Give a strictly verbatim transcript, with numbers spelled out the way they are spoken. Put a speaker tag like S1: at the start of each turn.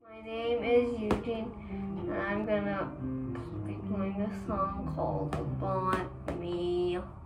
S1: My name is Eugene, and I'm gonna be playing a song called About Me.